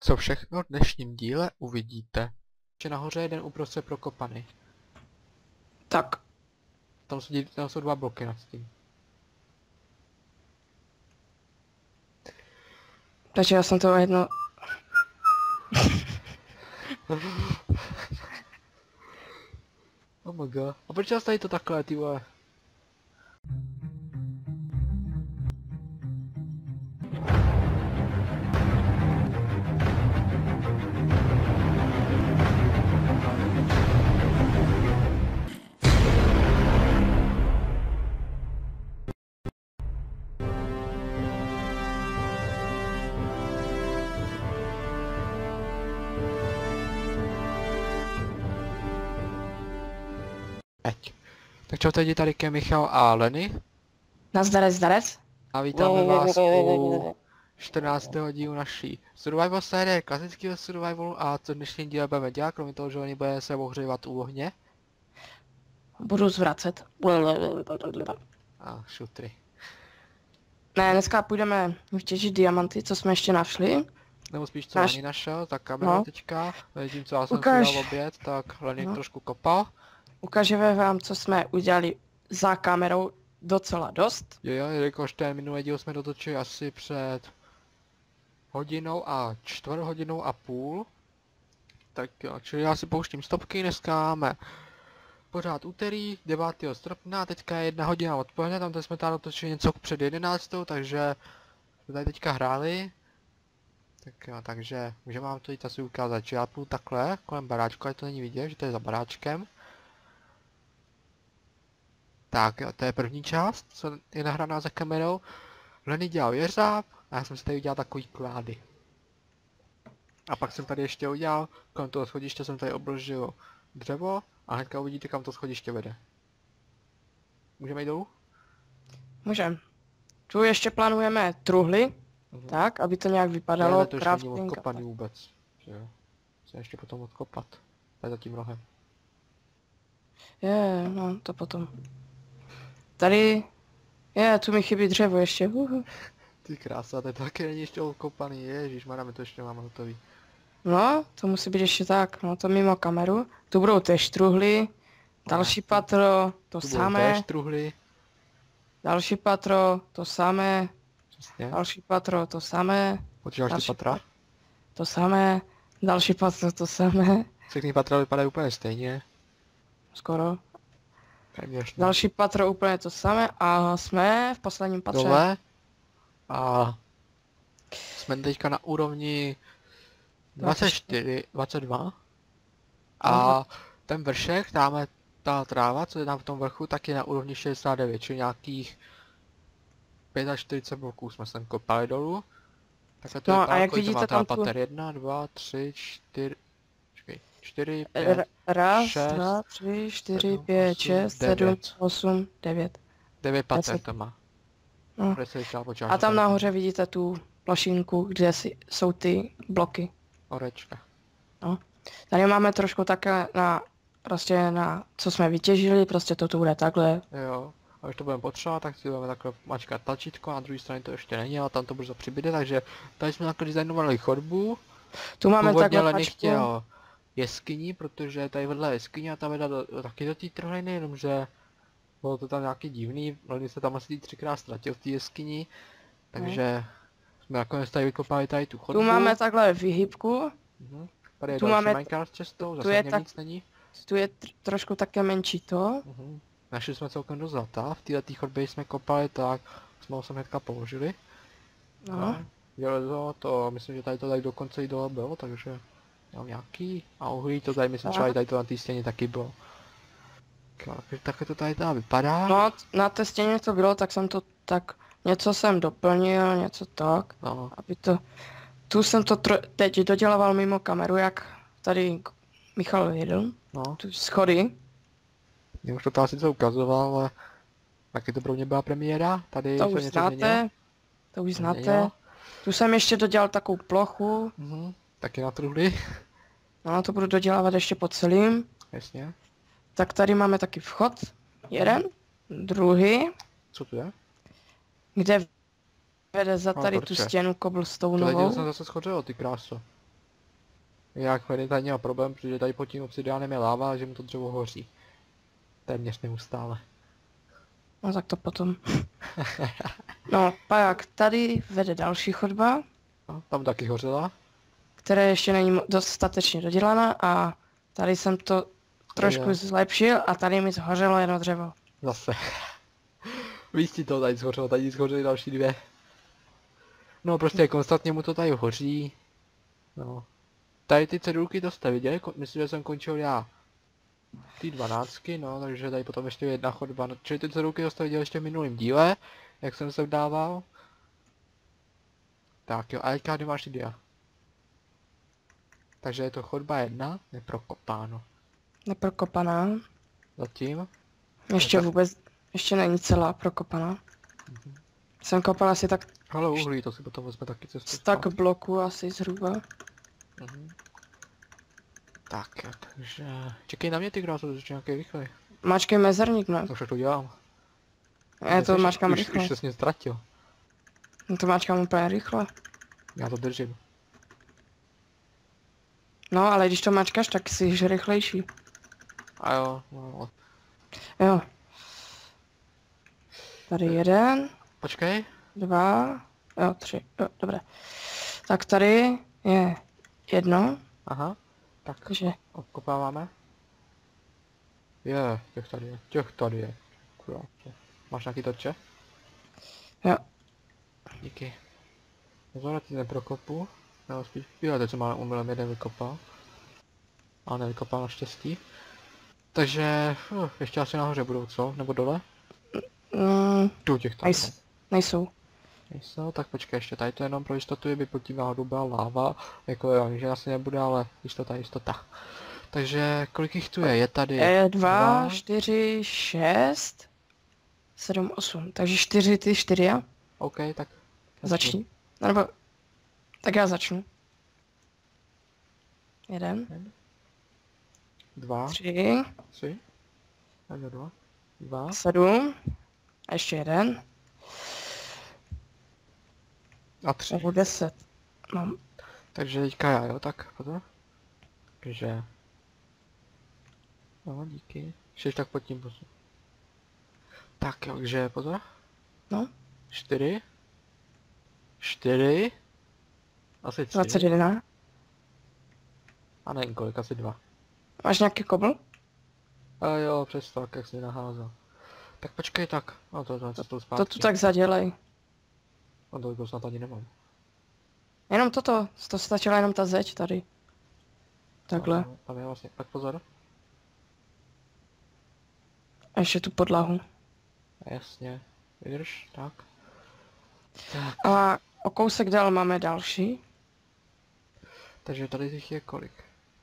Co všechno v dnešním díle uvidíte. Že nahoře je jeden uprostřed prokopaný. Tak. Tam jsou dva bloky nad tím. Takže já jsem to jedno... Oh my god. A proč tady to takhle, ty vole? Tak čau, tady je Michal a Lenny. Nazdarec. A vítáme vás u 14. dílu naší survival série, klasického survivalu. A co dnešní díle budeme dělat, kromě toho, že oni bude se ohřívat u ohně. Budu zvracet. A šutry. Ne, dneska půjdeme vytěžit diamanty, co jsme ještě našli. Nebo spíš co Lenny našel, tak kameru teďka. Tím co já jsem si dal oběd, tak Lenny trošku kopal. Ukážeme vám, co jsme udělali za kamerou docela dost. Jo, jelikož ten minulý díl jsme dotočili asi před hodinou a čtvrthodinou a půl. Tak jo, čili já si pouštím stopky, dneska máme pořád úterý, 9. srpna, teďka je 1 hodina odpoledne, tam jsme tady dotočili něco před 11, takže jsme tady teďka hráli. Tak jo, takže můžeme vám to jít asi ukázat, že já půjdu takhle, kolem baráčku, ať to není vidět, že to je za baráčkem. Tak jo, to je první část, co je nahraná za kamerou. Lenny dělal jeřáb a já jsem si tady udělal takový klády. A pak jsem tady ještě udělal, kolem toho schodiště jsem tady obložil dřevo a hnedka uvidíte, kam to schodiště vede. Můžeme jít dolů? Můžeme. Tu ještě plánujeme truhly, tak, aby to nějak vypadalo. To ještě není odkopaný vůbec, že jo. Musím ještě potom odkopat, tady za tím rohem. No, to potom. Tady, tu mi chybí dřevo ještě. Ty krása, to taky není ještě odkopaný, ježišmarja, my to ještě máme hotový. No, to musí být ještě tak, no to mimo kameru. Tu budou též truhly, další patro, to samé. Též truhly. Další patro, to samé. Přesně. Další patro, to samé. Další patra? To samé. Další patro, to samé. Všechny patra vypadají úplně stejně. Skoro. Téměř. Další patro úplně to samé a jsme v posledním patře. Dole. A jsme teďka na úrovni 24, 22. A ten vršek, tamhle ta tráva, co je tam v tom vrchu, tak je na úrovni 69, čili nějakých 45 bloků jsme sem kopali dolů. Takhle to no a jak vidíte tam tu... pater 1, 2, 3, 4... 4, 5, 1, 2, 3, 4, 5, 6, 7, 8, 9. 9 pater to má. No. A tam nahoře vidíte tu plošinku, kde jsou ty bloky. Orečka. No. Tady máme trošku také prostě na co jsme vytěžili, prostě to tu bude takhle. Jo, a když to budeme potřebovat, tak si budeme takhle mačkat tlačítko, a na druhé straně to ještě není, ale tam to brzo přibyde, takže tady jsme takhle designovali chodbu. Tu máme takhle Lenny chtěl jeskyni, protože tady vedle jeskyně a ta veda taky do té trhliny, jenomže bylo to tam nějaký divný, Lenny se tam asi 3krát ztratil v té jeskyni, takže jsme nakonec tady vykopali tady tu chodbu. Tu máme takhle vyhybku. Tady je tu další Minecraft cestou, zase nic není. Tu je trošku také menší to. Našli jsme celkem dost zlata, v této chodbě jsme kopali, tak jsme ho sem hnedka položili. No. Železo, to myslím, že tady to tady dokonce i dole bylo, takže mám nějaký. A uhlí to tady myslím, že tady to na té stěně taky bylo. Takhle to tady vypadá. No, na té stěně to bylo, tak jsem to tak něco jsem doplnil, něco tak, aby to... Tu jsem to teď dodělával mimo kameru, jak tady Michal jedl, tu schody. Já už to tam sice ukazoval, ale taky to pro mě byla premiéra, tady to už znáte, to už znáte. Tu jsem ještě dodělal takovou plochu. Taky na truhly. No, to budu dodělávat ještě po celým. Jasně. Tak tady máme taky vchod, jeden, druhý. Co to je? Kde vede za tady tu stěnu cobblestoneovou. To jsem zase schořelo, ty kráso. Jak tady měl problém, protože tady pod tím obsidiánem je láva a že mu to dřevo hoří. Téměř neustále. No tak to potom. No, pak tady vede další chodba, No, tam taky hořela. která ještě není dostatečně dodělaná a tady jsem to trošku Je. zlepšil a tady mi zhořelo jedno dřevo. Zase. Víš ti to tady zhořelo, tady zhořely další dvě. No prostě konstantně mu to tady hoří. No. Tady ty cedulky to jste viděli, myslím, že jsem končil já. Ty 12, no, takže tady potom ještě jedna chodba. No, čili ty cedulky to jste viděli ještě v minulém díle, jak jsem se vdával. Tak jo, a jaká máš idea? Takže je to chodba 1, neprokopáno. Neprokopaná. Zatím. Ještě tak- vůbec, ještě není celá prokopaná. Jsem kopal asi tak Ale uhlí, to si potom vezme taky cestu. tak bloků asi zhruba. Tak jo, takže... Čekej na mě ty krásu, to nějaký rychlej. Mačkej mezerník, ne? To všechno dělám. Já to mačkám rychle. Už se s ním ztratil. Já to mačkám úplně rychle. Já to držím. No, ale když to mačkáš, tak jsi rychlejší. A jo, no. Jo. Tady jeden, Počkej. 2, jo, 3, jo, dobré. Tak tady je jedno, Aha. Tak, takže obkopáváme. Těch tady je. Krásně. Máš nějaký toče? jo, Díky. Pozor, ty neprokopu. Nebo spíš, jo, teď jsem mám umylem jeden vykopal. Ale nevykopal naštěstí. Takže, ještě asi nahoře budou, co? Nebo dole? Tu těch tam. nejsou. Nejsou, tak počkej, ještě tady to jenom pro jistotu, kdyby pod tím náhodou byla láva. Jako jo, že asi nebude, ale jistota. Takže kolik jich tu je? Je tady 2, 4, 6, 7, 8. Takže 4 ty 4 já. OK, tak Začni. Nebo, tak já začnu. 1, 2, 3, 3. Tak jo, 2. 7. A ještě jeden. A 3. Nebo 10. Mám. Takže teďka já, jo, tak pozor. Takže... No, díky. Ještě tak pod tím pozor. Tak jo, takže pozor. No. 4. 4. Asi 3. 21. A nevím kolik, asi 2. Máš nějaký kobl? A jo, přes tak, jak jsi naházel. Tak počkej tak. No to cestou zpátky. To tu tak zadělej. No to snad ani nemám. Jenom toto. To stačila jenom ta zeď tady. Takhle. No, tam je vlastně, tak pozor. A ještě tu podlahu. Jasně. Vydrž, tak. Tak. A o kousek dál máme další. Takže tady těch je kolik?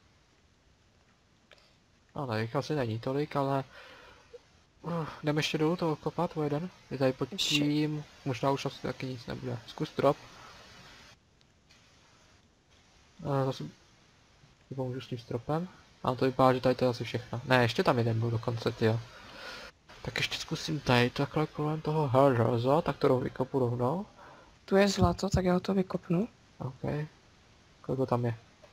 No tady jich asi není tolik, ale... jdeme ještě dolů toho kopat o jeden. Je tady pod tím, možná už asi taky nic nebude. Zkus drop. Zase pomůžu s tím stropem. A to vypadá, že tady to je asi všechno. Ne, ještě tam jeden byl dokonce, tyjo. Tak ještě zkusím tady takhle kolem toho helželza, tak to vykopu rovnou. Tu je zlato, tak já to vykopnu. OK. Kolik tam je?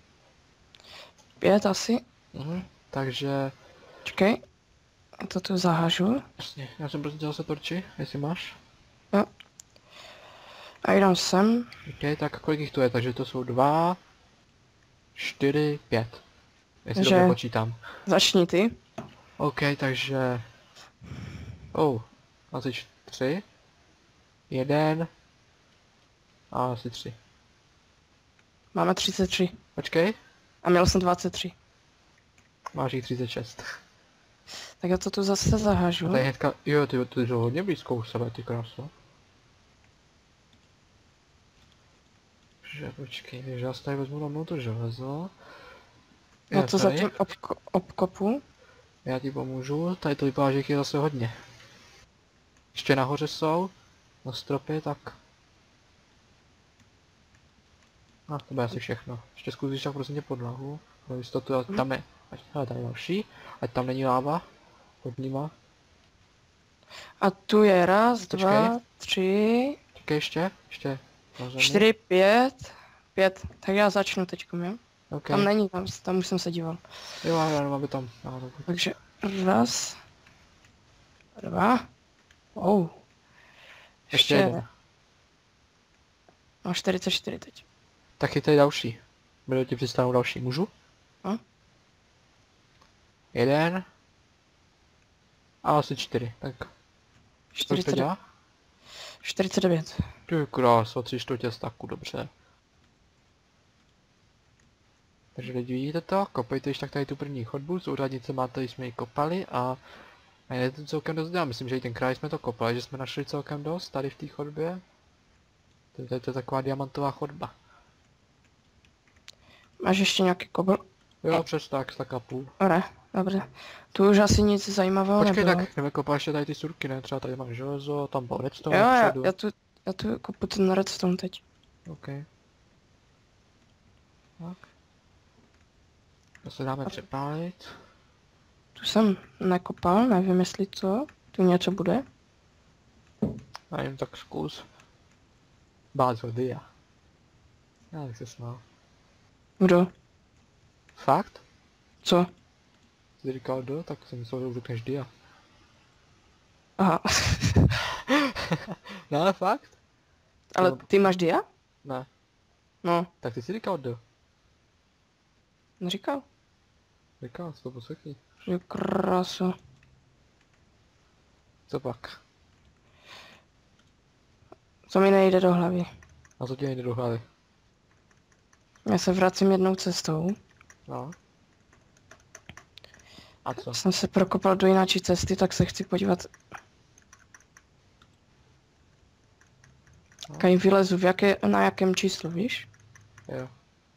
5 asi. Takže... Čekej. Já to tu zahážu. Jasně, já jsem prostě zase torči, jestli máš. Jo. A jdem sem. OK, tak kolik jich tu je? Takže to jsou 2, 4, 5. Jestli Takže- dobře počítám. Začni ty. OK, takže... asi 3. 1. A asi 3. Máme 33. Počkej, A měl jsem 23. máš jich 36. Tak já to tu zase zahážu. Tady hnedka, jo, ty jsou hodně blízko u sebe, ty kráso. Takže počkej, takže já si tady vezmu rovnou to železo. Já to tady. zatím obkopu. Já ti pomůžu, tady to vypadá, že jich je zase hodně. Ještě nahoře jsou, na stropě, tak... No, to bude asi všechno. Ještě zkusíš tak prosím tě podlahu, pro jistotu, tam je, hele, tady další, ať tam není láva, pod nima. A tu je raz, Počkej. 2, 3, Čekej ještě na zemi. 4, 5. 5. Tak já začnu teďkom, jo? OK. Tam není, tam už jsem se díval. Jo, já mám tam. Takže raz, dva, Ještě jeden. No 44 teď. Tak je tady další. Budu ti představit další. Můžu? No. Jeden. A asi 4. Tak. Co to dělá? 49. Ty kráso, 3/4 staku, dobře. Takže lidi, vidíte to? Kopejte již tak tady tu první chodbu, z úradnice máte, jsme ji kopali a je to celkem dost dělá. Myslím, že i ten kraj jsme to kopali, že jsme našli celkem dost tady v té chodbě. To je taková diamantová chodba. Máš ještě nějaký kobl? Jo, přes tak a půl. Ne, dobře. Tu už asi nic zajímavého Počkej, nebylo. tak jdeme kopat ještě tady ty surky, ne? Třeba tady mám železo, tam byl redstone Jo, vpředu. já tu kopu ten redstone teď. OK. Tak. To se dáme přepálit. Tu jsem nekopal, nevím jestli co. Tu něco bude. A jen tak zkus. Bát ho dia. Já bych se smál. Kdo? Fakt? Co? Jsi říkal do, tak jsem myslel, že už řekneš dia. Aha. No ale fakt? Ale ty máš dia? Ne. No, Tak ty jsi říkal do. neříkal. Říkal, co to poslechni. Že krása. Co pak? Co mi nejde do hlavy. A co ti nejde do hlavy? Já se vracím jednou cestou. No. A co? Jsem se prokopal do jináčí cesty, tak se chci podívat. No. Kaj vylezu, na jakém číslu, víš? Jo.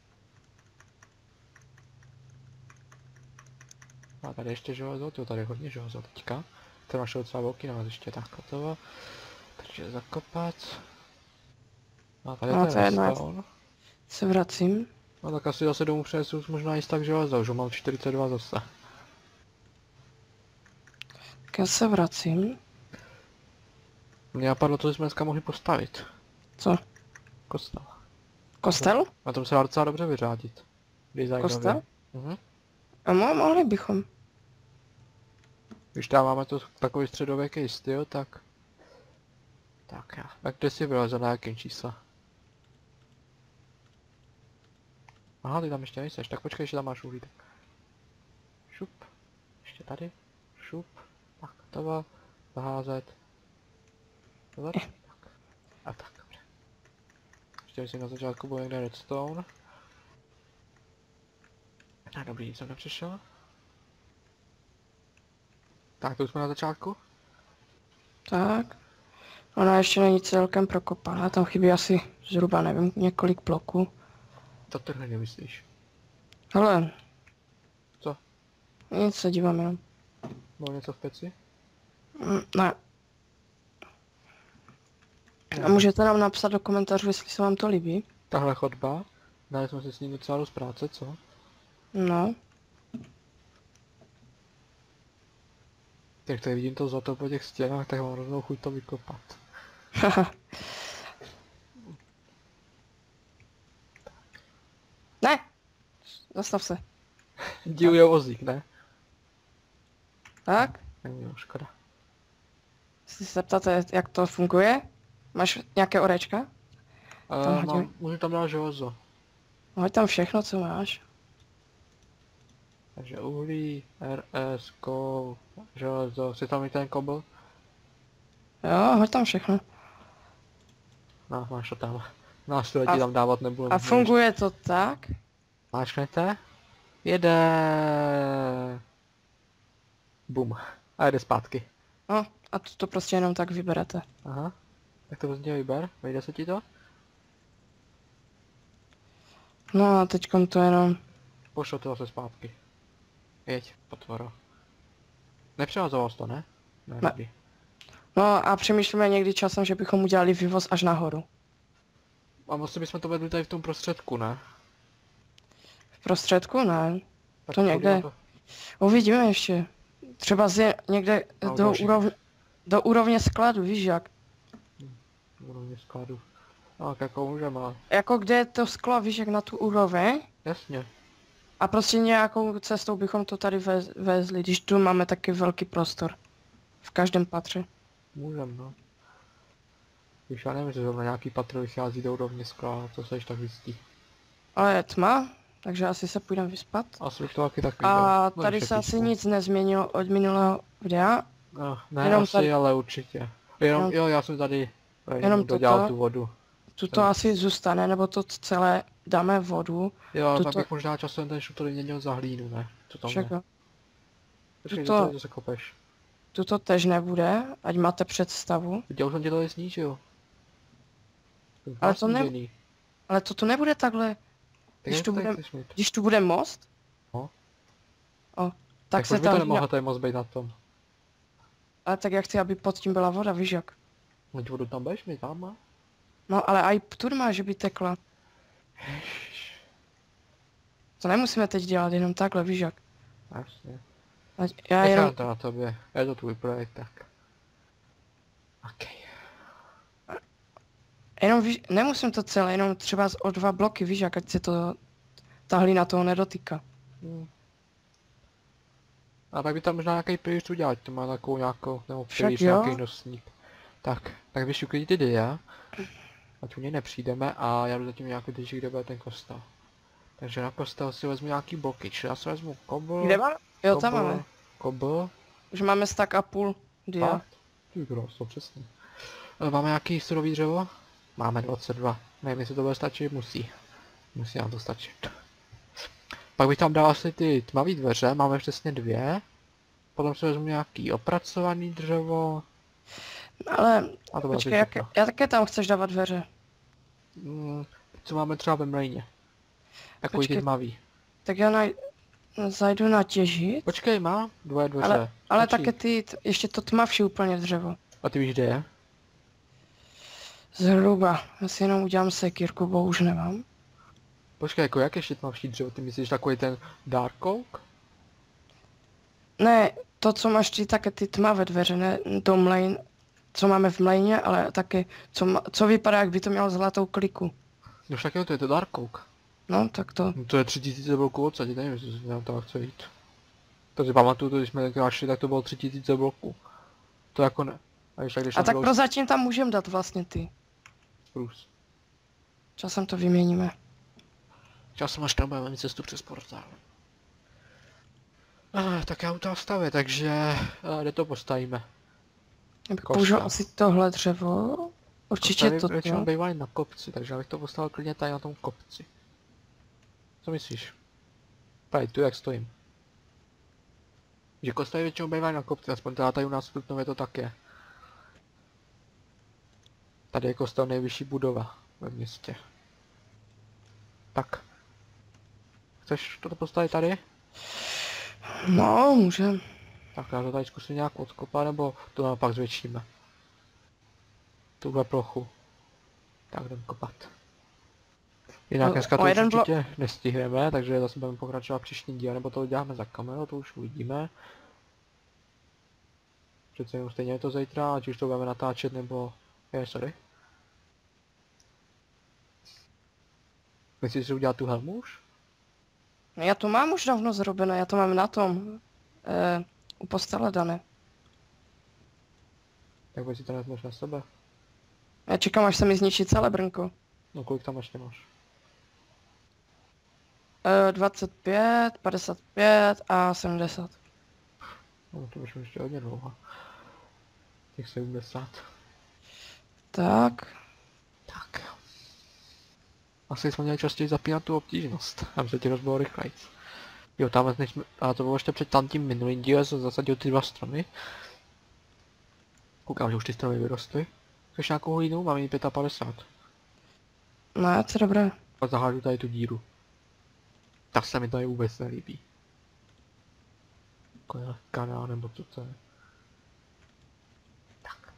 A tady ještě železo, to tady je hodně železo teďka. To našel docela velký naleziště, tak hotovo. Takže zakopat. A tady No, to to je je jedno, redstone. Se vracím. No tak asi zase domů přinesu možná i tak železo, už mám 42 zase. Tak já se vracím. Mně napadlo, co jsme dneska mohli postavit. Co? Kostel. Kostel? Na tom se dá docela dobře vyřádit. Designově. Kostel? Mhm. A mohli bychom. Když tam máme to takový středověký styl, tak... Tak já. Tak kde si vyleze, na jakým čísle? Aha, ty tam ještě nejseš, tak počkej, ještě tam máš uhlí. Tak. Šup. Ještě tady. Šup. Tak, to zaházet. Tohle. Tak. A tak, dobře. Ještě myslím na začátku byl někde redstone. A dobrý, nic jsem nepřišel. Tak, to už jsme na začátku. Tak. Ona ještě není celkem prokopaná, tam chybí asi zhruba, nevím, několik bloků. To trhne nemyslíš. Hele. Co? Nic, se dívám jenom. Bylo něco v peci? Ne. A můžete nám napsat do komentářů, jestli se vám to líbí. Tahle chodba. Dali jsme si s ní docela dost práce, co? No. Jak tady vidím to zlato po těch stěnách, tak mám rovnou chuť to vykopat. Ne! Zastav se. Díluje vozík, ne? Tak? Jo, škoda. Jestli se ptáte, jak to funguje? Máš nějaké orečka? Můžu tam dát železo. Hoď tam všechno, co máš. Takže uhlí, RS, kol, železo, si tam i ten kobl? Jo, hoď tam všechno. No, máš to tam. Nástroje ti tam dávat nebudu. A funguje to tak? Máčknete? Jede. Bum. A jede zpátky. No, a to prostě jenom tak vyberete. Aha. Tak to prostě vyber, vejde se ti to? No a teďkom to jenom... Pošlo to zase zpátky. Jeď, potvoro. Nepřehazoval jsi to, ne? Ne. Dobrý. No a přemýšlíme někdy časem, že bychom udělali vývoz až nahoru. A vlastně bychom to vedli tady v tom prostředku, ne? V prostředku? Ne. Tak To někde. Uvidíme ještě. Třeba někde No, do úrovně skladu, víš jak? Úrovně skladu. No, tak jako můžeme. Jako kde je to sklo, víš jak na tu úroveň? Jasně. A prostě nějakou cestou bychom to tady vezli, když tu máme taky velký prostor. V každém patře. Můžem, no. Když já nevím, že zrovna nějaký patro vychází do úrovně skla, to seš tak jistý. Ale je tma, takže asi se půjdeme vyspat. Asi bych to taky tak A viděl. tady se asi nic nezměnilo od minulého videa. No, ne jenom asi, tady, ale určitě. Jo, já jsem tady jenom dodělal tu vodu. Tuto asi zůstane, nebo to celé dáme vodu. Jo, tuto... tak bych možná časem ten šutor měnil za hlínu, ne? To tam Však, ne. Počkej, tuto... to se kopeš. Tuto tež nebude, ať máte představu. Já už jsem tě tady snížil. Ale to ne... Ale to tu nebude takhle. Když tu bude most. No. O, tak se tam... tam... to nemohlo tady most být na tom. Ale tak já chci, aby pod tím byla voda, víš jak. No vodu tam budeš mít, tam má. No ale i tu má, že by tekla. To nemusíme teď dělat, jenom takhle, víš jak. Jasně. Já jenom... to na tobě, je to tvůj projekt, tak. Okay. Jenom víš, nemusím to celé, jenom třeba o 2 bloky, víš jak, ať se to... Ta hlína toho nedotýká. A tak by tam možná nějaký pilíř udělat, to má takovou nějakou, nebo pilíř nějaký nosník. Tak vyšuklí ty dia. Ať u něj nepřijdeme a já jdu zatím nějaký tyč, kde bude ten kostel. Takže na kostel si vezmu nějaký bloky, čili já si vezmu kobl. Kde máme? Jo, tam máme. Kobl. Už máme stack a půl dia. Ty krásno, přesně. Máme nějaký surový dřevo? Máme 22. Nevím, jestli to bude stačit, musí. Musí nám to stačit. Pak bych tam dal asi ty tmavý dveře, máme přesně 2. Potom si vezmu nějaký opracovaný dřevo. Ale, počkej, já také tam chceš dávat dveře. Co máme třeba ve mlejně? Takový ty tmavý. Tak já zajdu na těžit. Počkej, má 2 dveře. Ale také ty, ještě to tmavší úplně dřevo. A ty víš, kde je? Zhruba. Já si jenom udělám sekírku, bo už nemám. Počkej, jako jak ještě tmavší dřevo? Ty myslíš takový ten dark oak? Ne, to co máš ty, také ty tmavé dveře, ne do mlejn, co máme v mlejně, ale také, co vypadá, jak by to mělo zlatou kliku. No však jo, to je to dark oak. No, tak to. No, to je 3000 bloků odsaď, nevím, jestli nám to chce jít. Takže pamatuju to, když jsme tenkrát šli, tak to bylo 3000 bloků. To jako ne. A tak prozatím tam můžeme dát vlastně ty. Plus. Časem to vyměníme. Časem až tam budeme mít cestu přes portál. Tak já u toho stavě, takže kde to postavíme? Já bych použil asi tohle dřevo. Určitě to. Většinou bývají na kopci, takže já bych to postavil klidně tady na tom kopci. Co myslíš? Tady tu jak stojím. Že kostely většinou bývají na kopci, aspoň teda tady u nás v Trutnově to tak je. Tady je kostel nejvyšší budova ve městě. Tak. Chceš to postavit tady? No, můžem. Tak já to tady zkusím nějak odkopat, nebo to naopak zvětšíme. Tuhle plochu. Tak jdem kopat. Jinak dneska to určitě nestihneme, takže zase budeme pokračovat příští díl, nebo to uděláme za kamerou, to už uvidíme. Přece jenom stejně je to zítra, ať už to budeme natáčet, nebo... sorry. Myslíš si udělat tu helmu už? Já to mám už dávno zrobené, já to mám na tom. U postele dané. Tak si to vezmeš na sebe. Já čekám, až se mi zničí celé brnko. No kolik tam ještě máš? 25, 55 a 70. No to už ještě hodně dlouho. Těch 70. Tak. Tak. Asi jsme měli častěji zapínat tu obtížnost, aby se ti rozbilo rychlejc. Jo, tam jsme, a to bylo ještě před tím minulým dílem, jsem zasadil ty 2 stromy. Koukám, že už ty stromy vyrostly. Chceš nějakou hlínu? Mám jí 55. No, co dobré. A zahážu tady tu díru. Ta se mi tady vůbec nelíbí. Jako je lehká, nebo co to je. Tak.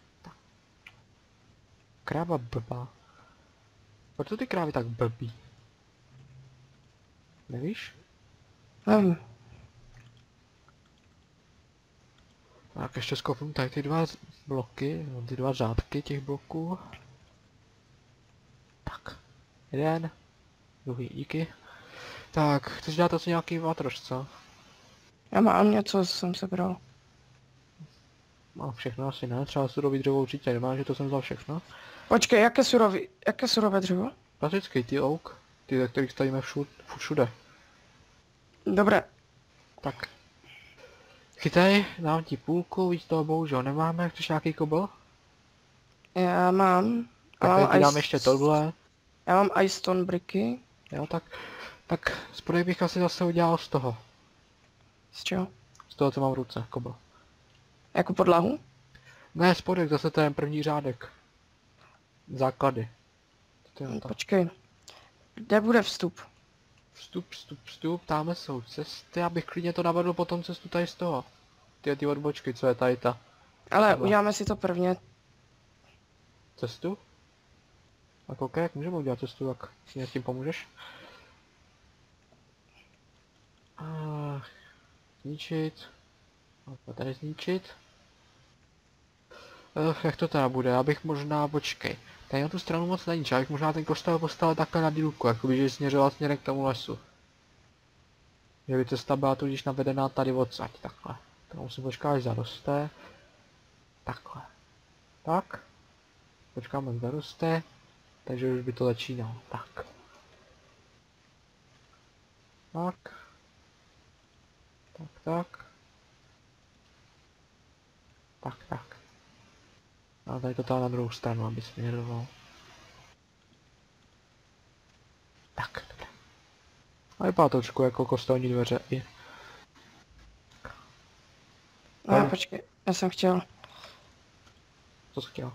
Kráva blbá. Proč jsou ty krávy tak blbý? Nevíš? Nevím. Tak ještě skopnu tady ty 2 bloky, no, ty 2 řádky těch bloků. Tak. 1. Druhý, díky. Tak, chceš dát asi nějaký vatroš, co? Já mám něco, jsem sebral. Mám všechno asi ne, třeba surový dřevo určitě nemá, že to jsem vzal všechno. Počkej, jaké surové dřevo? Klasický ty oak, ty, ze kterých stavíme všude. Dobré, Tak. Chytaj, dám ti půlku, víc toho bohužel nemáme, chceš nějaký kobl? já mám. Tak tady ti dám ještě tohle. Já mám ice stone bricky. Jo, tak spodek bych asi zase udělal z toho. Z čeho? Z toho, co mám v ruce, kobl. Jako podlahu? Ne, spodek, zase ten první řádek. Základy. Počkej. Kde bude vstup? Vstup, tamhle jsou cesty, abych klidně to navedl potom cestu tady z toho. Ty odbočky, co je tady ta. Ale Takhle. uděláme si to prvně. Cestu? Tak ok, jak můžeme udělat cestu, tak si s tím pomůžeš? Zničit. A tady zničit. Jak to teda bude? Abych možná, počkej. Tady na tu stranu moc není, abych možná ten kostel postavil takhle na dílku, jakoby, že směřoval směrem k tomu lesu. Že by cesta byla tudíž navedená tady odsaď, takhle. To musím počkat, až zaroste. Takhle. Tak. Počkáme, až zaroste. Takže už by to začínalo. Tak. Tak. Tak. A tady to na druhou stranu, aby směřoval. Tak, dobře. A vypadá to trošku jako kostelní dveře i. No, počkej, já jsem chtěl. Co jsi chtěl?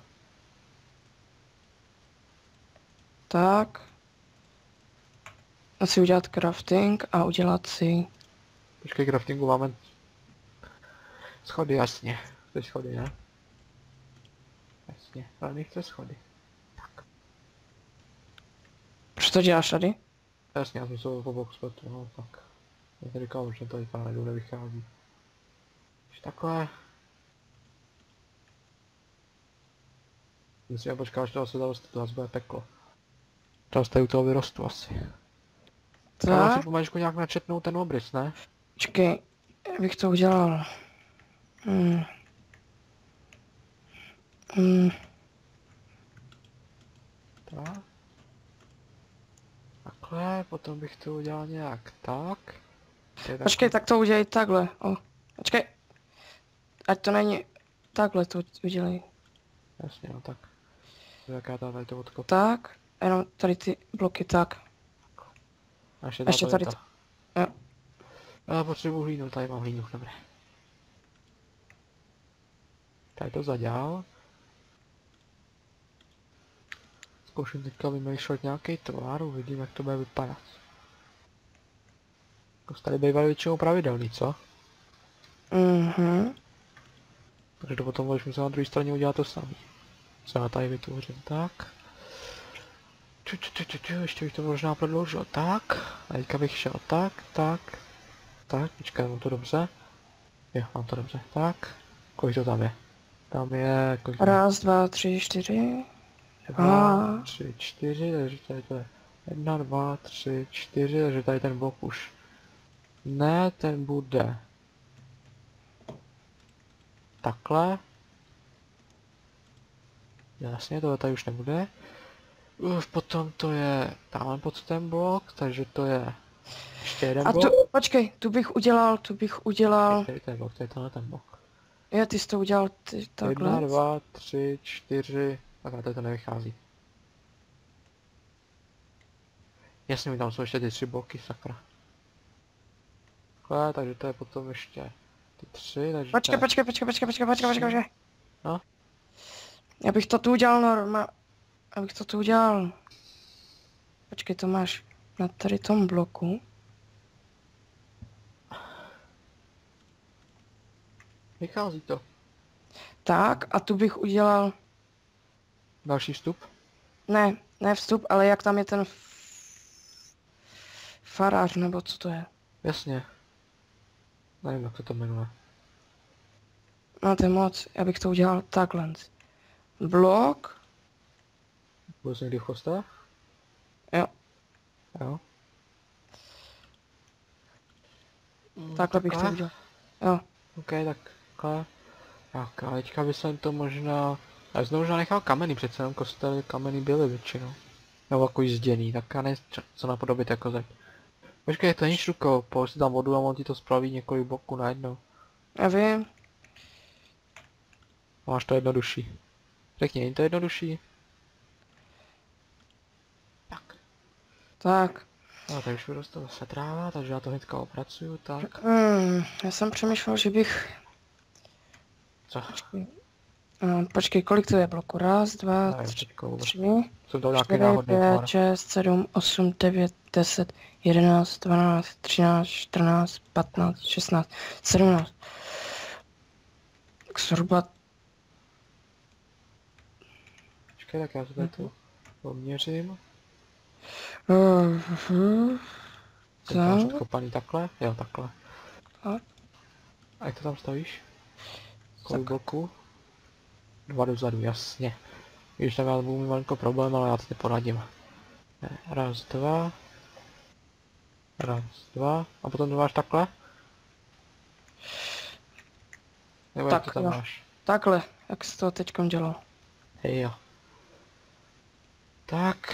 Tak. A si udělat crafting a udělat si... Počkej, craftingu máme... Schody, jasně. Chceš schody, ne? Jasně, ale nechce schody. Tak. Proč to děláš tady? Jasně, já jsem se po boku spletu, no tak. Já jsem říkal, že to vypadá, nevychází. Už takhle. Musíme počkat, až to se zaroste, to asi bude peklo. Třeba tady u toho vyrostu asi. Tak. Si pomaličku nějak načetnout ten obrys, ne? Počkej, já bych to udělal. Tak. Takhle, potom bych to udělal nějak tak. Počkej, tak to udělej takhle. O, počkej. Ať to není... Takhle to udělej. Jasně, no tak. Jaká tady to odkop. Tak, jenom tady ty bloky tak. A ještě tady to. Jo. Já potřebuji hlínu, tady mám hlínu, dobré. Tady to zadělal. Zkouším teďka vymýšlet nějaký tvar, uvidím, jak to bude vypadat. Tady bývaly většinou pravidelný, co? Takže to potom budeš muset na druhé straně udělat to samý. Co já tady vytvořím, tak. Ještě bych to možná prodloužil, tak. A teďka bych šel tak. Počkej, mám to dobře. Jo, mám to dobře, tak. Kolik to tam je? Tam je... Kolik Raz, dva, tři, čtyři. 2, 3, 4, takže tady to je 1, 2, 3, 4, takže tady ten blok už ne, ten bude takhle. Jasně, tohle tady už nebude. Potom to je tamhle pod ten blok, takže to je ještě jeden blok. A tu, počkej, tu bych udělal. Tady ten blok, tady tenhle ten blok. Jo, ty jsi to udělal takhle. 1, 2, 3, 4, takhle tady to nevychází. Jasně, mi tam jsou ještě ty 3 bloky, sakra. Takhle, takže to je potom ještě ty 3, takže... Počkej. No? Já bych to tu udělal normálně. Abych to tu udělal. Počkej, to máš na tady tom bloku. Vychází to. Tak, a tu bych udělal... Další vstup? Ne vstup, ale jak tam je ten... Farář, nebo co to je? Jasně. Nevím, jak se to jmenuje. No to je moc, já bych to udělal takhle. Blok. Byl jsi někdy v kostele? Jo. Jo. Takhle bych to udělal. Jo. OK, takhle. Tak a teďka by jsem to možná... Já jsem to možná nechal kameny, přece jenom kostely kameny byly většinou. Nebo jako zděný, tak já ne, co napodobit jako zeď. Počkej, to není rukou, polož si tam vodu a on ti to spraví několik bloků najednou. Já vím. Máš to jednodušší. Řekni, není to jednodušší? Tak. Tak. No, tak už vyrostla se tráva, takže já to hnedka opracuju, tak. Já jsem přemýšlel, že bych... Co? Počkej, kolik to je bloku? Raz, dva, Nevím, tři, jsou to nějaké 4, náhodné 5, tvar. 6, 7, 8, 9, 10, 11, 12, 13, 14, 15, 16, 17. Tak zhruba... Počkej, tak já to tady to poměřím. Jsem tam Tak. předkopaný takhle? Jo, takhle. Tak. A jak to tam stavíš? Kolik bloků? 2 dozadu, jasně. Když tam já budu mít malinko problém, ale já to neporadím. Raz, dva. Raz, dva. A potom to máš takhle? Nebo jak Tak, to tam jo. máš? Takhle, jak jsi to teďkom dělal. Hej jo. Tak.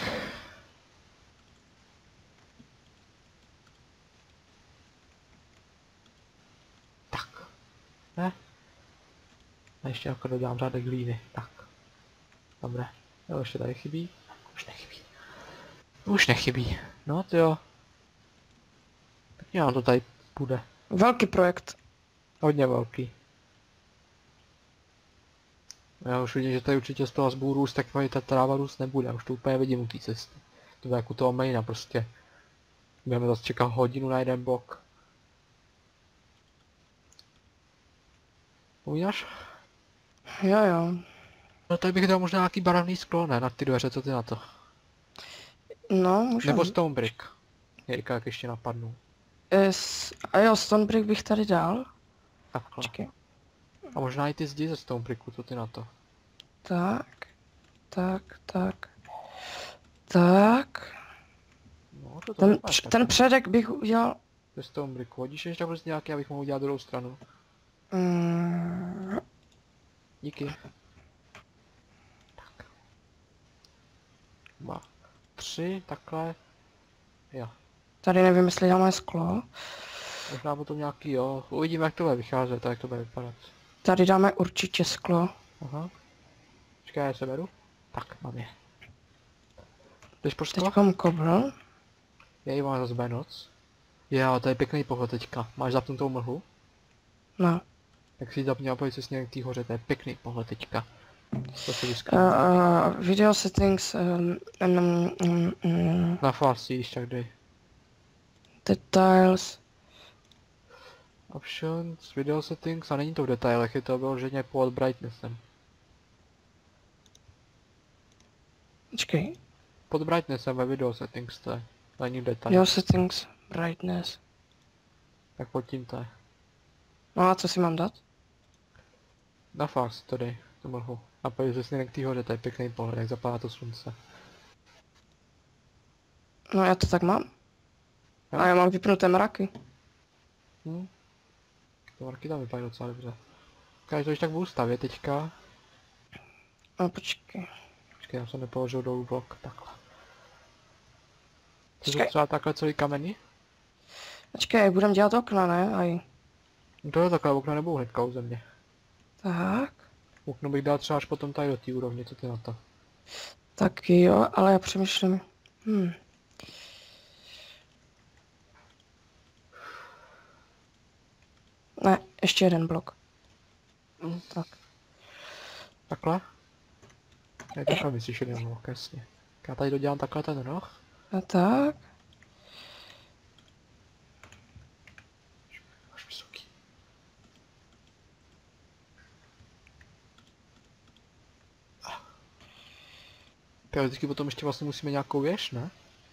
Tak. Ne? A ještě jako dodám řádek hlíny. Tak. Dobré. Jo, ještě tady chybí. Už nechybí. Už nechybí. No to jo. Tak nějak to tady bude. Velký projekt. Hodně velký. Já už vidím, že tady určitě z toho zbůru růst, tak ta tráva růst nebude. Já už to úplně vidím u té cesty. To je jako toho maina prostě. Budeme zase čekat hodinu na jeden blok. Umíš? Jo. No tady bych dal možná nějaký barevný sklo, ne? Na ty dveře, co ty na to? No, můžu. Nebo stone brick. Jirka, jak ještě napadnu. A jo, stone brick bych tady dal. Takhle. Počkej. A možná i ty zdi ze stone bricku, co ty na to? Tak. No, to Ten, vypadá ten takhle. předek bych udělal... Ze stone bricku. Hodíš ještě prostě nějaký, abych mohl udělat druhou stranu. Díky. Tak. 2, 3, takhle. Jo. Tady nevím, jestli dáme sklo. Možná potom nějaký, jo. Uvidíme, jak to bude vycházet, a jak to bude vypadat. Tady dáme určitě sklo. Aha. Počkej, já se beru. Tak, mám je. Jdeš pro sklo? Teďkom kobl. Já ji mám zase noc. Jo, to je pěkný pohled teďka. Máš zapnutou mlhu? No. Tak si zapni a pojď se směrem k té hoře, to je pěkný pohled teďka. To si vyzkouším. Video settings. Na flasy, když tak dej. Details. Options, video settings, a není to v detailech, je to vyloženě pod brightnessem. Počkej. Pod brightnessem ve video settings to je. Není v detailech. Video settings. Brightness. Tak pod tím to je. No a co si mám dát? Na fars to dej, tu mlhu. A pojď se směrem k té hoře, to je pěkný pohled, jak zapadá to slunce. No já to tak mám. Jo. A já mám vypnuté mraky. To marky tam vypadají docela dobře. Když to již tak budu stavět teďka. No počkej. Počkej, já jsem nepoložil dolů blok, takhle. To jsou Počkej. třeba takhle celý kameny? Počkej, budem dělat okna, ne? Aj. No to je takhle, okna nebudou hnedka u země. Tak. Okno bych dal třeba až potom tady do té úrovně, co ty na to? Tak jo, ale já přemýšlím. Ne, ještě jeden blok. Tak. Takhle? Ne, takhle myslíš jeden blok, jasně. Já tady dodělám takhle ten roh. A tak. Až vysoký. Teoreticky potom ještě vlastně musíme nějakou věž, ne?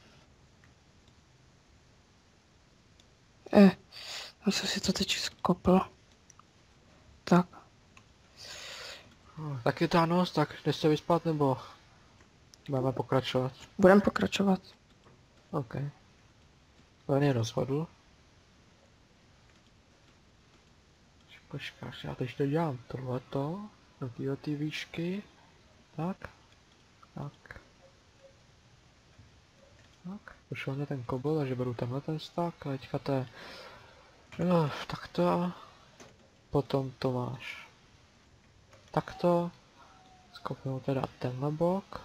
Tam jsem si to teď skopl. Tak. Tak je ta noc, tak jdeš se vyspat nebo budeme pokračovat? Budem pokračovat. OK. Len je rozhodl. Počkáš, já teď to dělám tohleto, do této výšky, tak, tak, tak, pošel mě ten kobl, takže beru tenhle ten stak, a teďka to je, no, takto, potom to máš takto, skopnu teda tenhle blok,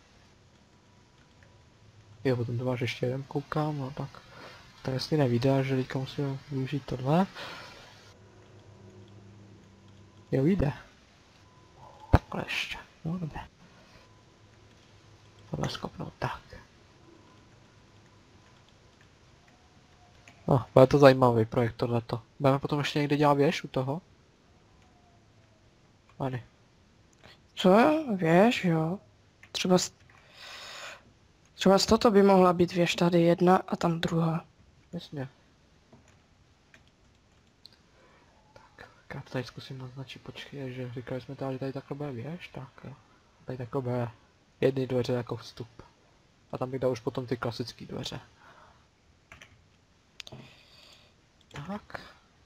jo, potom to máš ještě jeden, koukám, no tak, tak jestli nevíde, že teďka musím využít tohle, jo, jde. Takhle ještě, no dobře. Tohle skopnout, tak. No, bude to zajímavý projekt tohleto. Budeme potom ještě někde dělat věž u toho? Ani. Co? Věž, jo. Třeba z toto by mohla být věž tady jedna a tam druhá. Jasně. Tak, já to tady zkusím naznačit, počkej, že říkali jsme tady, že tady takhle bude věž, tak jo. Tady takhle bude jedny dveře jako vstup. A tam bych dal už potom ty klasické dveře. Tak.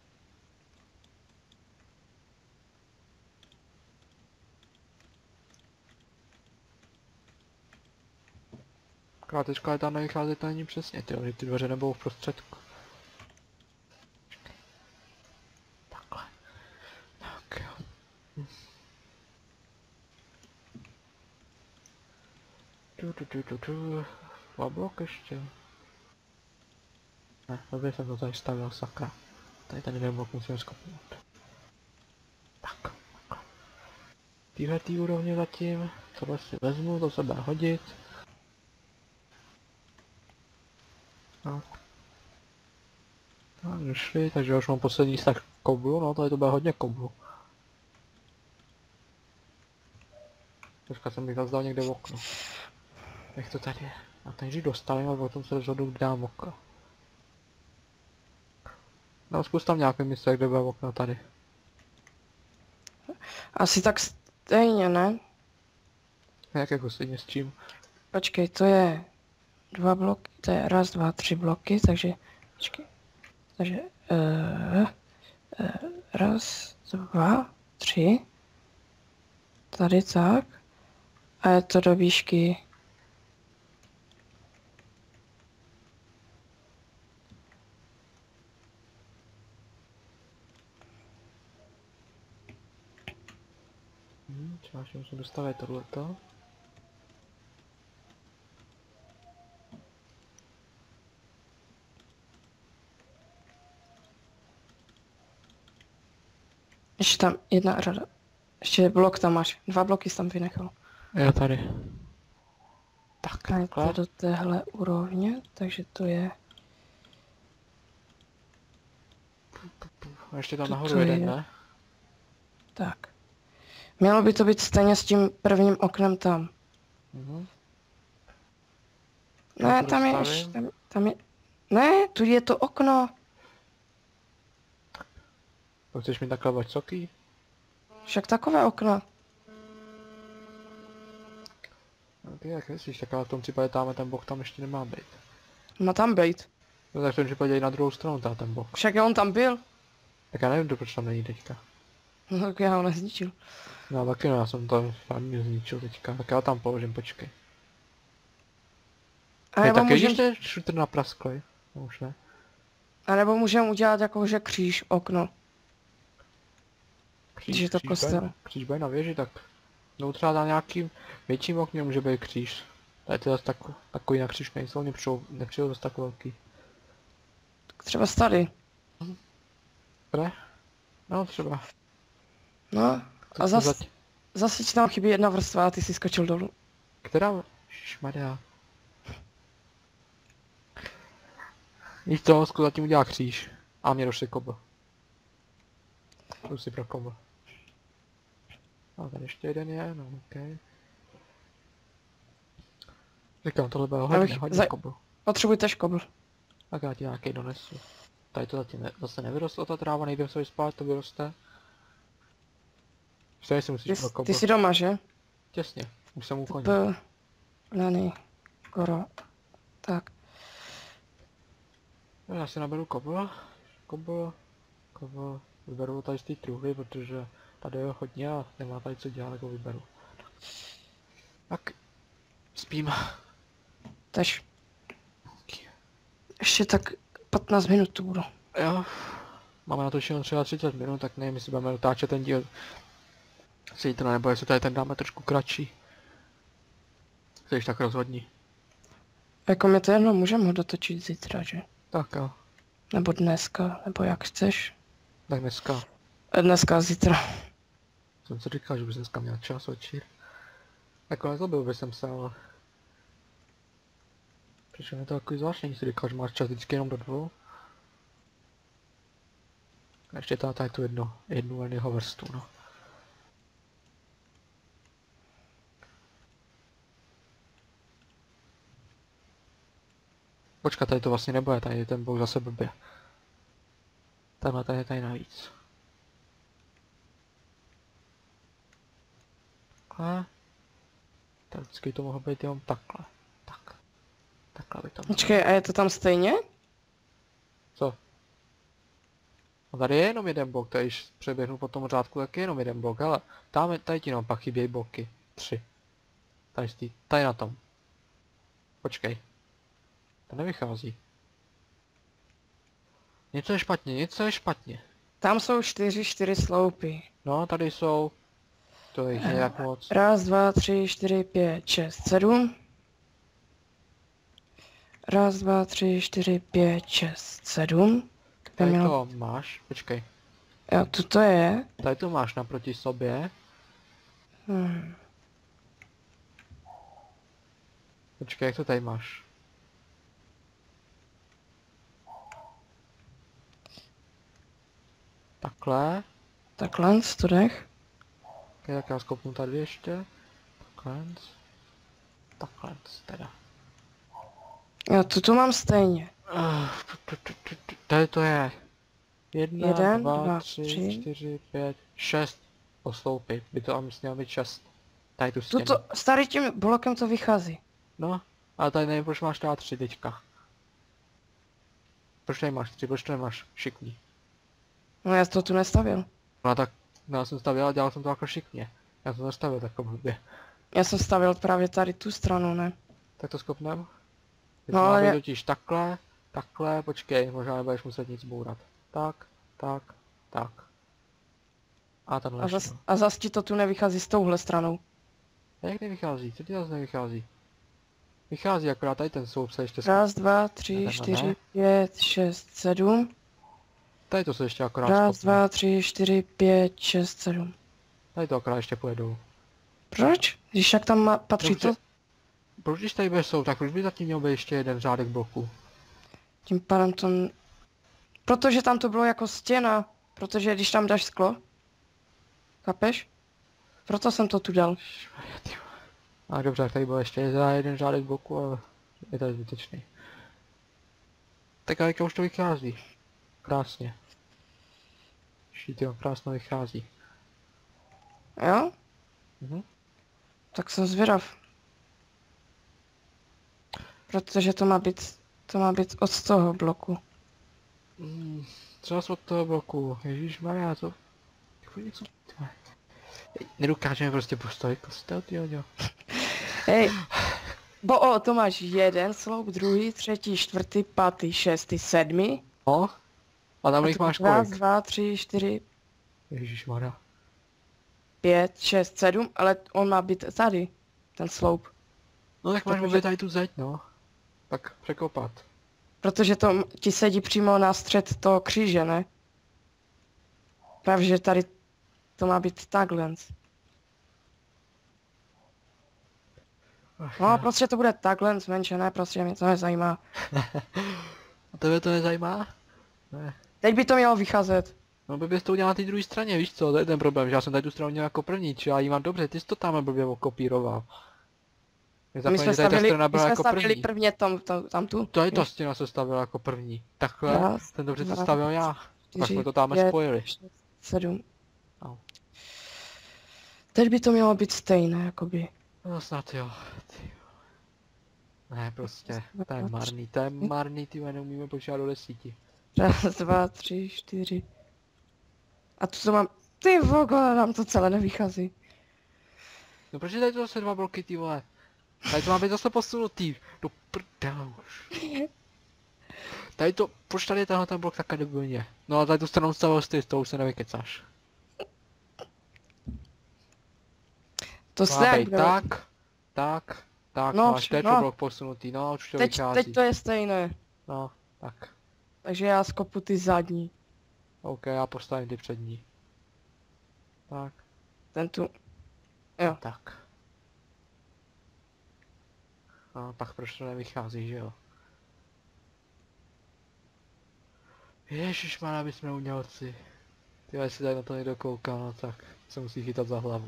Krátečka, ale tam nevychází to není přesně, že ty dveře nebudou v prostředku. Takhle. Tak jo. Blok ještě. Ne, dobře jsem to tady stavil, sakra. Tady ten jeden blok musím skopnout. Tak. Týhletý úrovně zatím, tohle si vezmu, to se dá hodit. Tak. Tak, došli, takže už mám poslední stack koblu, no tady to bude hodně koblu. Teďka jsem bych zazdal někde v okno. Jak to tady je? A ten nejdřív dostavím a potom se rozhodu, kde dám okno. No zkus tam nějaké místo, kde bude okno tady. Asi tak stejně, ne? Jak jako stejně s čím? Počkej, to je 2 bloky, to je 1, 2, 3 bloky, takže, počkej, takže, 1, 2, 3, tady tak, a je to do výšky, Třeba ještě musím dostavit tohleto. ještě tam jedna řada, ještě blok tam máš, 2 bloky jsi tam vynechal. Jo, tady. Tak, A je to takhle. do téhle úrovně, takže to je, A ještě tam to nahoru jeden, je- ne? tak. Mělo by to být stejně s tím prvním oknem tam. Mhm. Ne, to tam je dostavím. ještě, tam je, ne, tu je to okno. To chceš mi takhle vysoký? Však takové okno. No ty jak myslíš, tak ale v tom případě tam ten blok tam ještě nemá být. Má tam být. No tak v tom případě i na druhou stranu ten blok. Však on tam byl. Tak já nevím, proč tam není teďka. No tak já ho nezničil. No taky no, já jsem to ani zničil teďka, tak já tam položím, počkej. A Hej, nebo tak můžem, vidíš, že shooter na prasklej? No už ne. a nebo můžem udělat jakože kříž okno. Když je to kostel. Kříž bude na věži, tak... No třeba na nějakým větším okně může být kříž. Tady ty zase takový na kříž nejsou, nepřijou zase tak velký. Tak třeba tady. Ne? No třeba. No a zase ti tam chybí jedna vrstva a ty si skočil dolů. Která? Šmaria. Víš co, zkus zatím udělá kříž. A mě došli kobl. Jdu si pro kobl. A tady ještě jeden je, no okej. Říkám, tohle bylo hodně kobl. Potřebuji tež kobl. Tak já ti nějaký donesu. Tady to zatím zase nevyrostlo ta tráva, nejdem se vyspát, to vyroste. Ještě si musíš pro kobl. Ty jsi doma, že? Těsně, už jsem u koně. Leny, Koro. Tak. Já si naberu kobl. Kobl. Vyberu tady z té truhly, protože tady je hodně a nemá tady co dělat, jako vyberu. Tak. Spím. Tež. Ještě tak 15 minut tu budu. Jo. Máme natočeno třeba 30 minut, tak nevím, jestli budeme dotáčet ten díl zítra, nebo jestli tady ten dáme trošku kratší. Jsi tak rozhodni. Jako mě to jedno, můžeme ho dotočit zítra, že? Tak jo. Nebo dneska, nebo jak chceš. Tak dneska. Dneska, zítra. Jsem si říkal, že bys dneska měl čas večer. Jako nezlobil bych se, ale... Přišel mi to takový zvláštní, si říkal, že máš čas vždycky jenom do 2. A ještě tady tu jednu jeho vrstu, no. Počkat, tady to vlastně nebude, tady ten blok zase blbě. Tady je tady navíc. Takhle. Tak vždycky to mohlo být jenom takhle. Tak. Takhle by to mohlo. Počkej, a je to tam stejně? Co? No tady je jenom jeden blok, tady když přeběhnu po tom řádku, tak je jenom jeden blok, ale tady ti nám pak chybějí bloky. 3. Tady na tom. Počkej. To nevychází. Něco je špatně. Tam jsou 4 sloupy. No, tady jsou... To je nějak moc. 1, 2, 3, 4, 5, 6, 7. 1, 2, 3, 4, 5, 6, 7. Tady to máš, počkej. Jo, to je. Tady to máš naproti sobě. Počkej, jak to tady máš? Takhle. Takhle, to nech. Jak já skopnu tady ještě. Takhle, teda. Jo, tu mám stejně. Tady to je. 1, 2, 3, 3. 4, 5, 6 osloupy. By to mělo být 6. Tady tu stěnu. S tady tím blokem to vychází. No, ale tady nevím, proč máš teda 3 teďka. Proč tady máš 3, proč to nemáš šikmý? No já to tu nestavil. No tak, já jsem stavěl a dělal jsem to jako šikmě. Já jsem to stavil takové blbě. Já jsem stavil právě tady tu stranu, ne? Tak to skopnem. No ale totiž takhle, počkej, možná nebudeš muset nic bourat. Tak. A tenhle ještě. A zas ti to tu nevychází s touhle stranou. A jak nevychází? Co ti zase nevychází? Vychází akorát tady ten sloup se ještě... 1, 2, 3, 4, 5, 6, 7. Tady to se ještě akorát 1, skopne. 2, 3, 4, 5, 6, 7. Tady to akorát ještě pojedou. Proč? Když jak tam patří to? Proč když tady jsou, tak proč by zatím měl být ještě jeden řádek bloků? Tím pádem to... Protože tam to bylo jako stěna. Protože když tam dáš sklo. Chápeš? Proto jsem to tu dal. A dobře, tak tady byl ještě jeden řádek bloků, ale je tady zbytečný. Tak ale už to vychází. Krásně. Šítě, krásně vychází. Jo? Mhm. Tak jsem zvědav. Protože to má být od toho bloku. Třeba od toho bloku, ježišmarja, to... Jako něco... Nedokážeme prostě postavit kostel, tyjo. Hej, to máš jeden sloup, druhý, třetí, čtvrtý, pátý, šestý, sedmý. No? A tam jich máš Raz, kolik? 2, 3, 4, Ježišmarja. 5, 6, 7, ale on má být tady, ten sloup. No tak máš vůbec tady tu zeď, no. Tak překopat. Protože to ti sedí přímo na střed toho kříže, ne? Právě, že tady to má být takhle. No, prostě to bude takhle zmenšené, prostě mě to nezajímá. A tebe to nezajímá? Ne. Teď by to mělo vycházet. No by bys to udělal na té druhé straně, víš co, to je ten problém, že já jsem tady tu stranu měl jako první, či já jí mám dobře, ty jsi to tam blbě okopíroval. My jsme stavili prvně tam tu. To je ta stěna se stavila jako první. Takhle, ten dobře to stavil já. Tak jsme to tam spojili. 7. Au. Teď by to mělo být stejné, jakoby. No snad jo. Ne, prostě, to je marný, ty neumíme počítat do 10. 1, 2, 3, 4, A tu to mám... Ty vole, nám to celé nevychází. No proč je tady to zase 2 bloky, ty vole? Tady to má být zase posunutý. Do prdele už. Tady to, proč tady je tenhle ten blok takhle debilně? No a tady tu stranu stavil ty, z toho už se nevykecáš. To Má se být tak, No, máš teď no. blok posunutý, no už to vychází. Teď to je stejné. No, tak. Takže já skopu ty zadní. OK, já postavím ty přední. Tak, Ten tu... Jo. tak. No, tak proč to nevychází, že jo? Ježišmarja, my jsme umělci. Ty jestli tady na to někdo kouká, no tak se musí chytat za hlavu.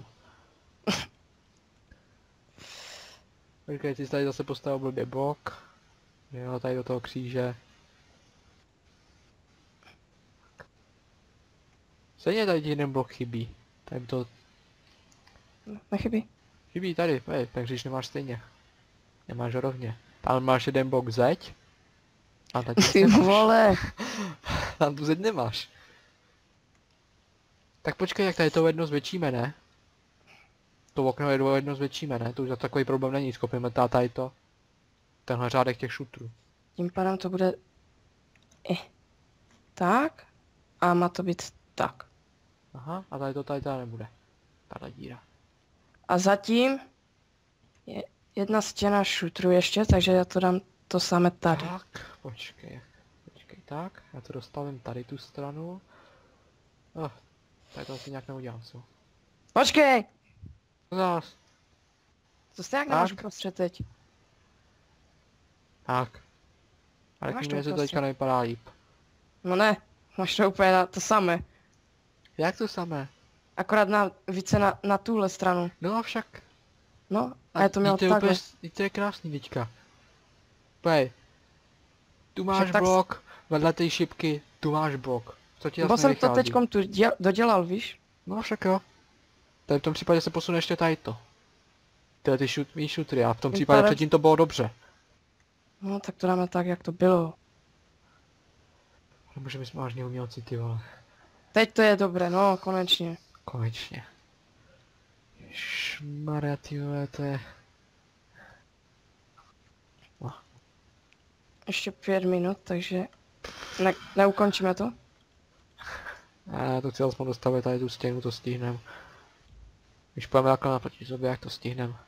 Počkej, ty jsi tady zase postavil blbě blok. Jo, tady do toho kříže. Stejně tady jeden blok chybí. Tady to Nechybí. chybí tady, takže když nemáš stejně. Nemáš rovně. Tam máš jeden blok zeď. A tady Ty vole. tam tu zeď nemáš. Tak počkej, jak tady to jedno zvětšíme, ne? To okno jedno zvětšíme, ne? To už za takový problém není, skopíme tady to. Tenhle řádek těch šutrů. Tím pádem to bude... Tak. A má to být tak. Aha, a tady to tady nebude. Tahle díra. A zatím je jedna stěna šutru ještě, takže já to dám to samé tady. Tak, počkej, tak, já to dostavím tady tu stranu. Tady to asi nějak neudělám, co? Počkej! Zás. To jsi jak nemáš Tak. prostřed teď. Tak. Ale Máš k to mě se prostě. teďka nevypadá líp. No ne, máš to úplně na to samé. Jak to samé? Akorát více na tuhle stranu. No a však. No, a je to mělo vždyť takhle. to je krásný teďka. Pej. Tu máš Však tak blok, vedle té šipky, tu máš blok. Co ti Bo zase jsem to nevychází? teďkom tu dodělal, víš? No však jo. Tady v tom případě se posune ještě tady to. Tyhle ty mý šutry a v tom Tím případě pádem- předtím to bylo dobře. No, tak to dáme tak, jak to bylo. Protože my jsme vážně umělci, ty vole. Teď to je dobré, no, konečně. Konečně. Ježmarja, ty vole, to je... No. Ještě 5 minut, takže neukončíme to. Já to chci aspoň dostavit tady tu stěnu, to stihnem. Když půjdeme takhle naproti sobě, jak to stihnem.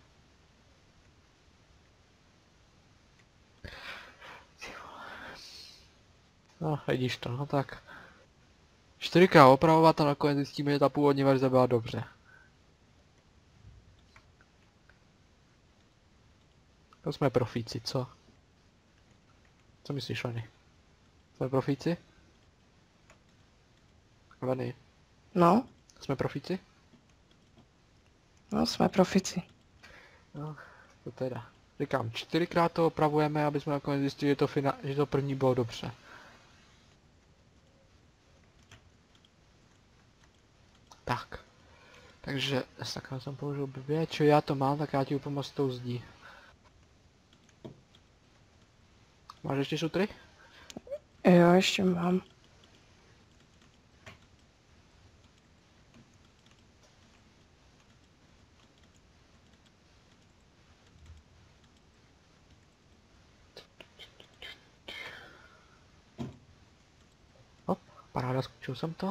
No, vidíš to, no tak. 4K opravovat a nakonec zjistíme, že ta původní verze byla dobře. To jsme profíci, co? Co myslíš, Leny? Jsme profíci? Leny, No, jsme profíci? no, jsme profici. No, to teda. Říkám, 4krát to opravujeme, aby jsme nakonec zjistili, že to první bylo dobře. Tak. Takže, takhle jsem použil blbě, čo já to mám, tak já ti upomůžu s tou zdí. Máš ještě šutry? Jo, ještě mám. Hop, paráda, skočil jsem to.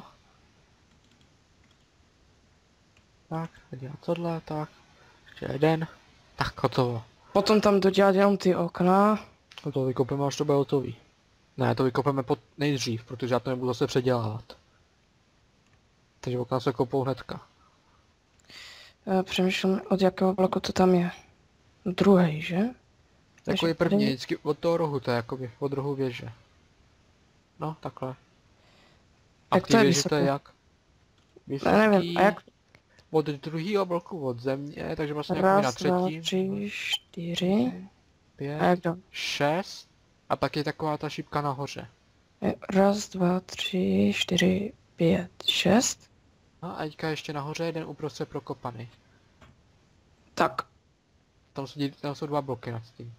Tak, dělat tohle, tak. Ještě jeden. Tak, hotovo. Potom tam dodělat jenom ty okna. No to vykopeme, až to bude hotový. Ne, to vykopeme nejdřív, protože já to nebudu zase předělávat. Takže okna se kopou hnedka. Přemýšlím, od jakého bloku to tam je. Druhý, že? Takový Takže první, první- vždycky od toho rohu, to je jakoby od rohu věže. No, takhle. A Jak v to té je věži to je vysoko? jak? Já nevím, a jak? Od druhého bloku od země, takže vlastně jako na Raz, dva, třetím. 3, 4. Pět, A jak dál? 6. A pak je taková ta šipka nahoře. Raz, dva, 3, 4, 5, 6. No a teďka ještě nahoře jeden uprostřed prokopaný. Tak, Tam jsou 2 bloky nad tím.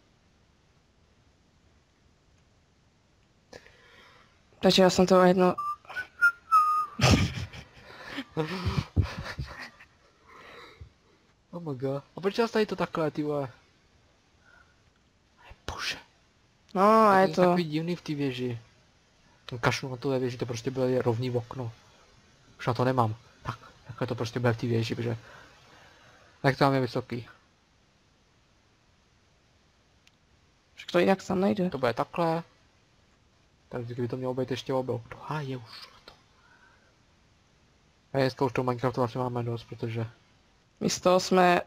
takže já jsem to jedno... Oh my god. A proč tady to takhle, ty vole? Bože. No a je to... takový divný v té věži. Kašlu na tu věži, to prostě bylo rovný okno. Už na to nemám. Tak, takhle to prostě bude v té věži, protože... Tak to tam je vysoký. Však to jinak tam nejde. To bude takhle. Tak kdyby to mělo být ještě obok. A je už to. A dneska už to Minecraftu vlastně máme dost, protože... Místo jsme...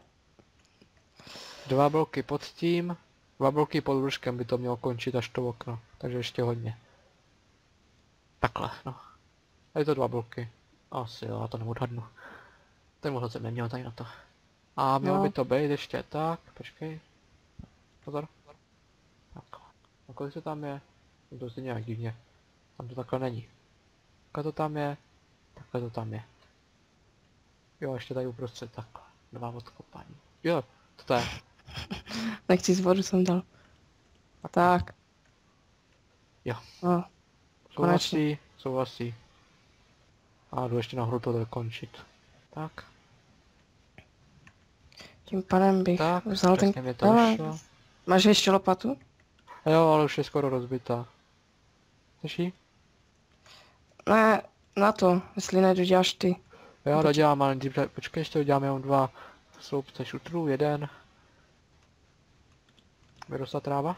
2 bloky pod tím, 2 bloky pod vrškem by to mělo končit až to okno. Takže ještě hodně. Takhle, no. A je to 2 bloky. Asi jo, já to neodhadnu. Ten mohl jsem neměl tady na to. A mělo by to být ještě tak, počkej. Pozor. Takhle. A kolik to tam je? To je nějak divně. Tam to takhle není. Takhle to tam je. Takhle to tam je. Jo, ještě tady uprostřed takhle. 2 odkopání. Jo, to je. Nechci z vodu jsem dal. Tak. Jo. No. Souhlasí, souhlasí. A jdu ještě nahoru to dokončit. Tak. Tím pádem bych Tak, vzal ten... mi to vyšlo. Máš ještě lopatu? Jo, ale už je skoro rozbitá. Chceš jí? Ne, na to, jestli nedoděláš ty. Jo, dodělám, ale počkej, ještě uděláme jenom 2 sloupce šutrů, 1. Vyrostla tráva?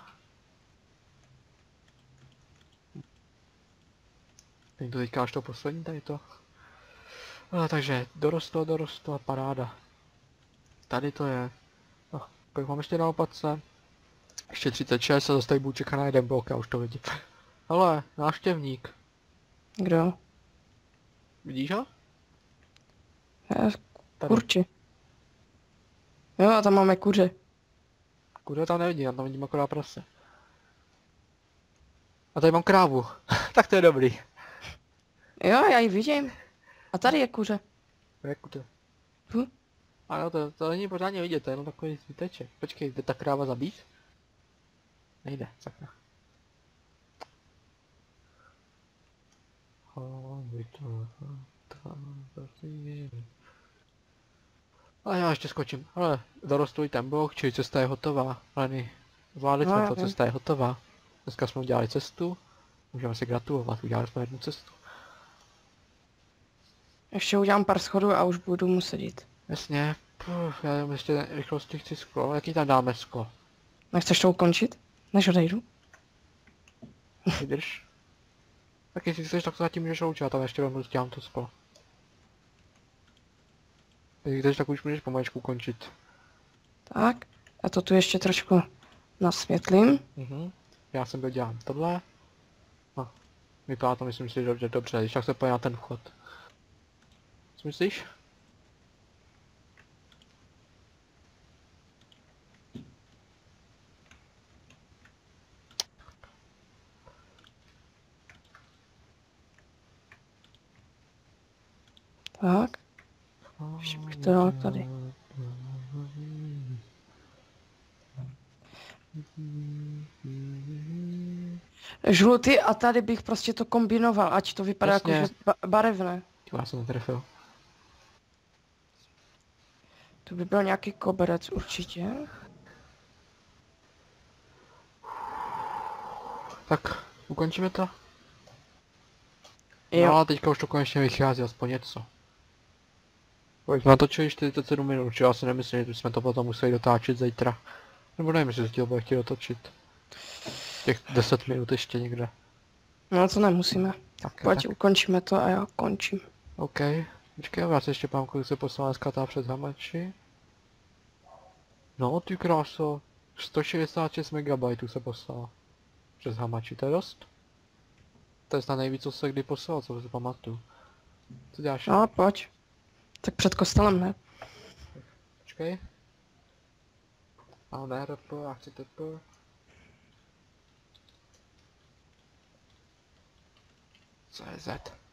Není to teďka až to poslední, tady to. No, takže dorostlo, paráda. Tady to je. No, kolik mám ještě na opatce? Ještě 36 a zase tady budu čekat na jeden blok, já už to vidím. Ale, návštěvník. Kdo? Vidíš ho? Kurči. Jo, a tam máme kuře. Kuře tam nevidím, já tam vidím akorát prase. A tady mám krávu. Tak to je dobrý. Jo, já ji vidím. A tady je kuře. Jak to? Hm? Ano, to není pořádně vidět, to je jenom takový zbyteček. Počkej, jde ta kráva zabít? Nejde, sakra. A já ještě skočím, ale dorostl i ten blok, čili cesta je hotová. Leny, zvládli jsme to, cesta je hotová. Dneska jsme udělali cestu, můžeme si gratulovat, udělali jsme 1 cestu. Ještě udělám pár schodů a už budu muset jít. Jasně, já jenom ještě rychlosti chci sklo, jaký tam dáme sklo? Nechceš to ukončit? Než odejdu? Vydrž. Tak jestli chceš, tak to zatím můžeš loučit, já tam ještě rovnou dělám to sklo. Jestli chceš, tak už můžeš pomaličku končit. Tak, a to tu ještě trošku nasvětlím. Já jsem dělám tohle. No, vypadá to, myslím si, dobře, když tak se pojď na ten vchod. Co myslíš? Tak. Ještě bych to dal tady. Žlutý a tady bych prostě to kombinoval, ať to vypadá jako že barevné. Já jsem netrefil. To by byl nějaký koberec určitě. Tak, ukončíme to? Jo. No a teďka už to konečně vychází aspoň něco. Jsme natočili 47 minut, či já si nemyslím, že jsme to potom museli dotáčet zítra. Nebo nevím, jestli to bude chtít dotočit. Těch 10 minut ještě někde. No to nemusíme. Tak, Pojď, tak. ukončíme to a já končím. OK. Počkej, já se ještě pám, kolik se poslala dneska ta přes hamači. No ty kráso. 166 MB se poslala. Přes hamači, to je dost? To je snad nejvíc, co se kdy poslal, co si pamatuju. Co děláš? No pojď. Tak před kostelem, ne? Počkej. A ne RP, já chci TP. CZ.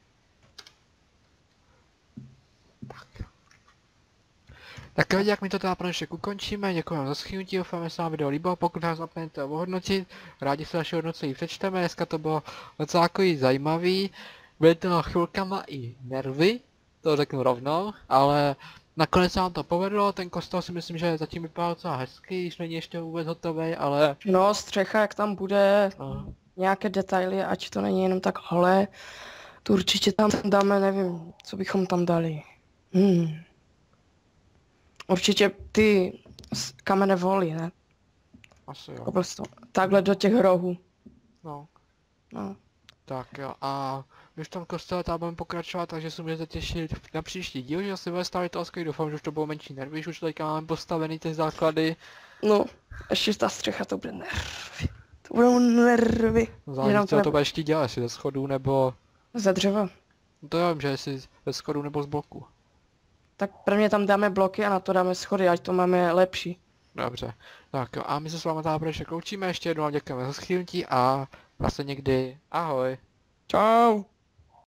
Tak. Tak lidi, jak mi to teda pro dnešek ukončíme, děkujeme za schrnutí, doufám, že se vám video líbilo, pokud nás zapomeňte ohodnotit, rádi se vaše hodnocení přečteme, dneska to bylo docela takový zajímavý, byly to chvilkama i nervy, to řeknu rovnou, ale nakonec se nám to povedlo, ten kostel si myslím, že zatím vypadá docela hezký, když není ještě vůbec hotový, ale... No, střecha, jak tam bude, No, nějaké detaily, ať to není jenom tak holé, to určitě tam dáme, nevím, co bychom tam dali. Určitě ty kamenné voly, ne? asi jo. Takhle do těch rohů. No, No. tak jo, a my v tom kostele tam budeme pokračovat, takže se můžete těšit na příští díl, že se bude stavit to skvělý, doufám, že už to bylo menší nervy, že už teďka máme postavený ty základy. No, ještě ta střecha, to bude nervy. To budou nervy. Záleží, co to budeš ti dělat, jestli ze schodů nebo... Ze dřeva. No to já vím, že jestli ze schodů nebo z bloku. Tak prvně tam dáme bloky a na to dáme schody, ať to máme lepší. Dobře, tak jo, a my se s vámi tady loučíme, ještě jednou děkujeme za schrnutí a vlastně někdy ahoj. Čau.